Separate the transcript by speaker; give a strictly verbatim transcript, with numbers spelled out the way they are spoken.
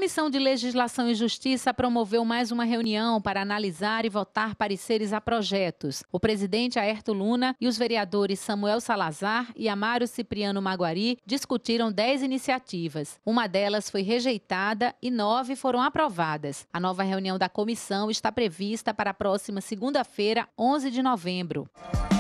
Speaker 1: Comissão de Legislação e Justiça promoveu mais uma reunião para analisar e votar pareceres a projetos. O presidente Airto Luna e os vereadores Samuel Salazar e Amário Cipriano Maguari discutiram dez iniciativas. Uma delas foi rejeitada e nove foram aprovadas. A nova reunião da comissão está prevista para a próxima segunda-feira, onze de novembro.